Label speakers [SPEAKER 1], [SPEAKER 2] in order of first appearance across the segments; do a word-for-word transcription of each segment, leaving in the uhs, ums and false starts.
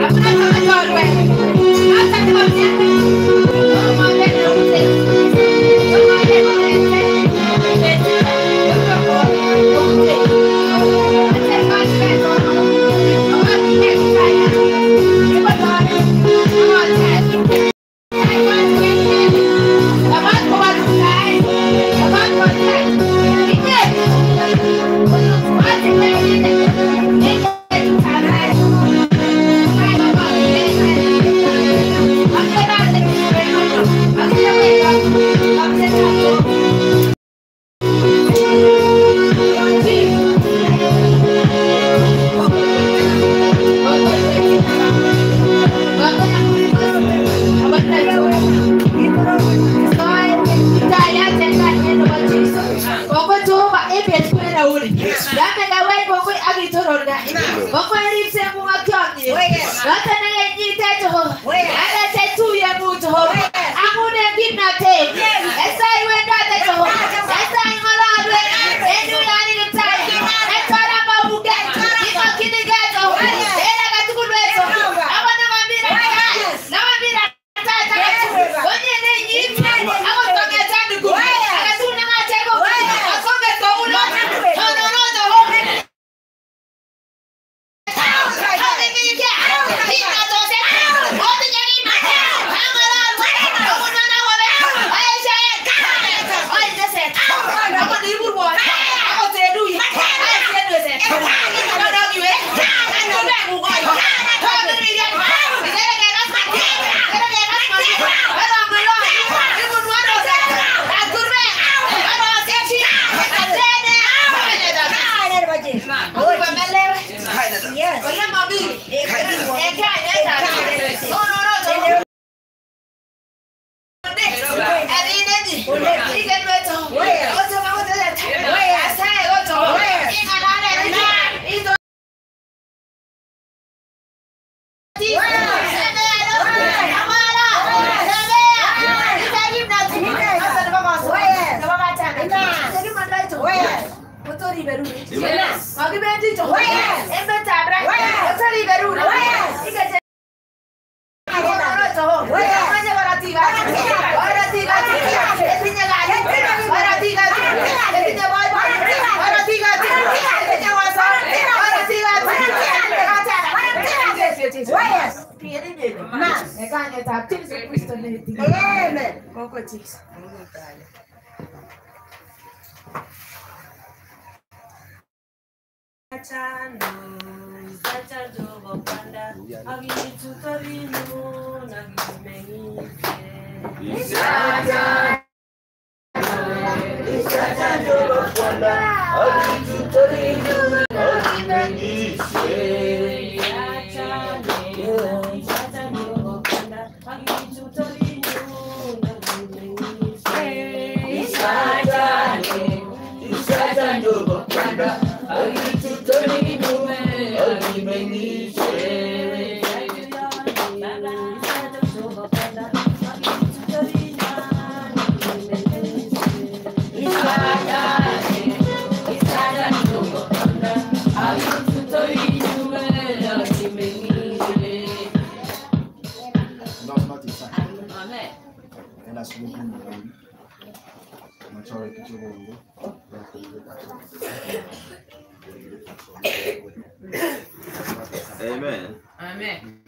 [SPEAKER 1] Amen.
[SPEAKER 2] Amen.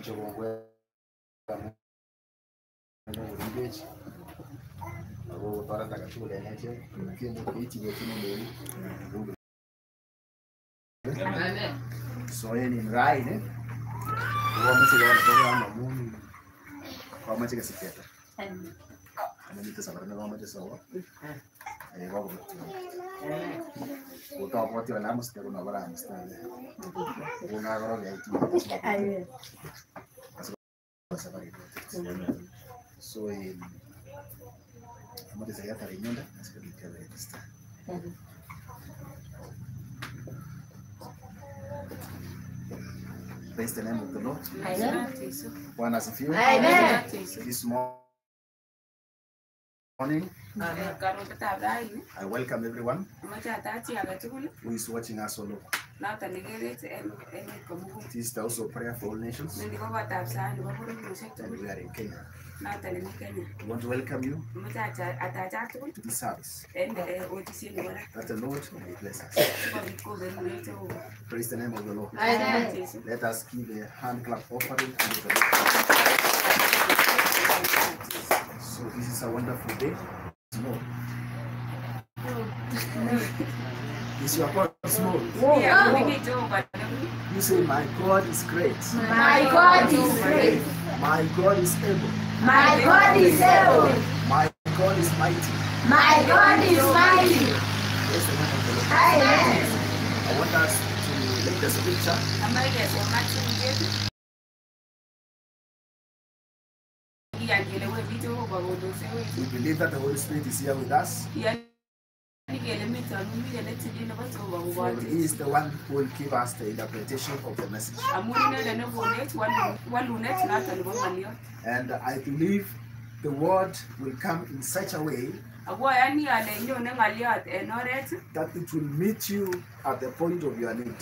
[SPEAKER 3] So any right, eh? What much you want to program a moon? How much is it? And then it's a very normal so. I go to talk what your lambs can never understand. We're not going to so in what is a yata remember? That's going to register. Praise the name of the Lord.
[SPEAKER 2] Amen.
[SPEAKER 3] One as a few.
[SPEAKER 2] Amen.
[SPEAKER 3] This morning, I welcome everyone who is watching us all over. It is also prayer for all nations. And we are in Kenya. I want to welcome you to this service. That the Lord may bless us. Praise the name of the Lord. Amen. Let us give a hand clap offering unto the Lord. So this is a wonderful day. Small. Is your God small? You say, my God is great.
[SPEAKER 2] My God is great.
[SPEAKER 3] My God is able.
[SPEAKER 2] My God is able.
[SPEAKER 3] My God is mighty.
[SPEAKER 2] My God is mighty.
[SPEAKER 3] Praise the name of the Lord.
[SPEAKER 2] Amen.
[SPEAKER 3] I want us to read the scripture. We believe that the Holy Spirit is here with us. For He is the one who will give us the interpretation of the message. And I believe the word will come in such a way that it will meet you at the point of your need.